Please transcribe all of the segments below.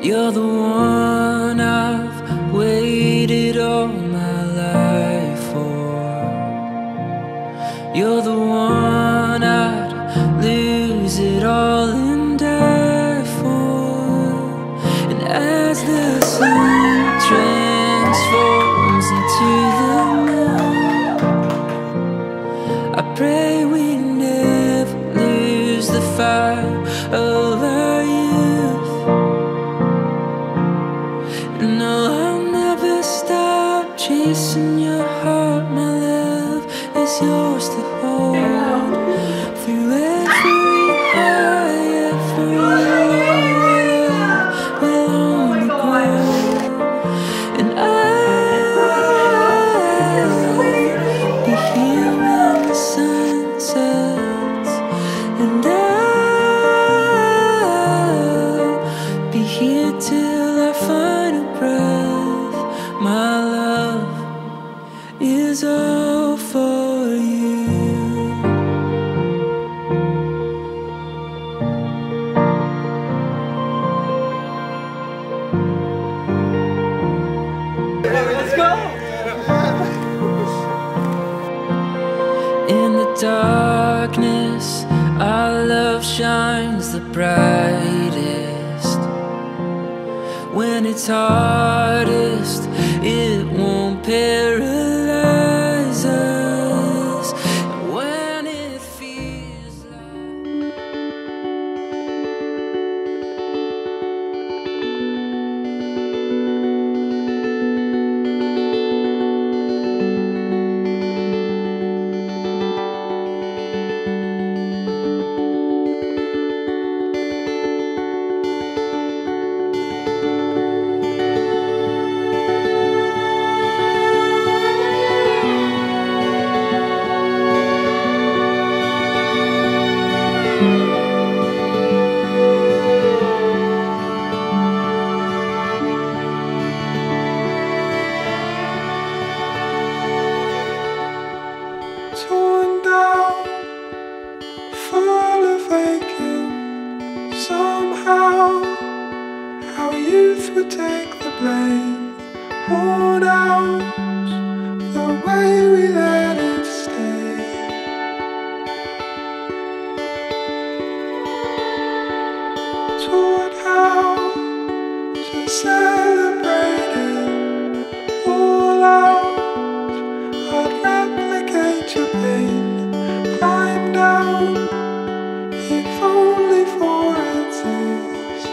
You're the one I've waited all my life for. You're the one I'd lose it all and die for. And as the sun transforms into the moon, I pray we never lose the fire of our youth. No, I'll never stop chasing your heart. My love is yours to hold through every high, every low. Will only grow, and I'll be here when the sun sets, and I'll be here till I find a breath. My love is all for you. Let's go! In the darkness, our love shines the brightest. When it's hardest, it won't paralyze us. And when it feels like torn down, full of aching. Somehow our youth would take the blame. Worn out the way we let it stay. Taught how to celebrate it all out. I'd replicate your pain, climb down, if only for a taste.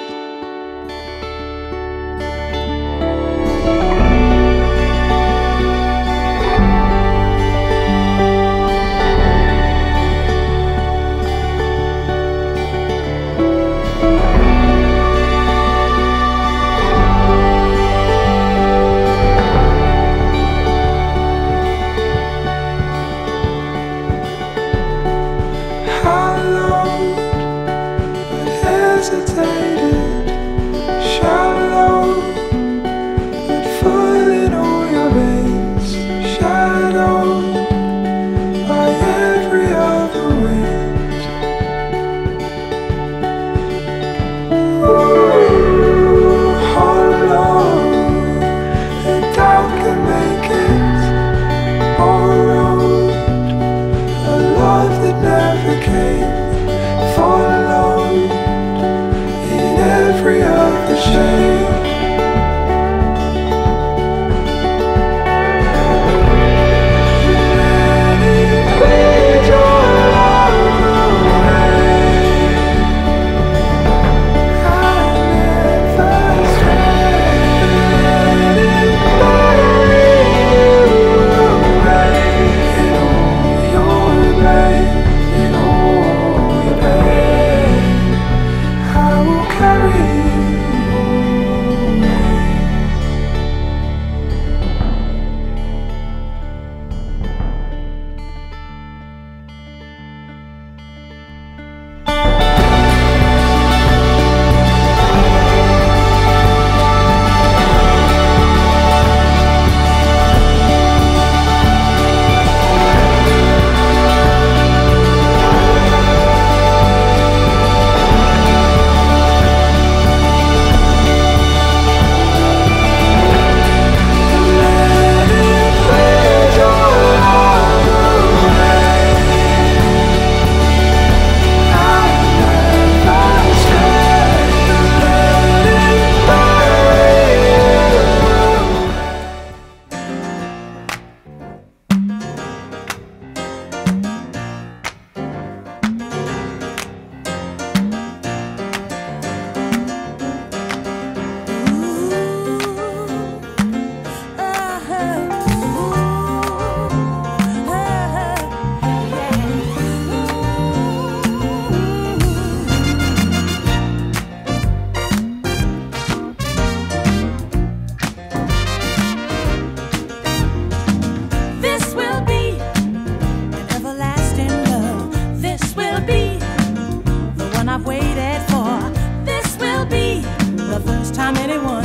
find anyone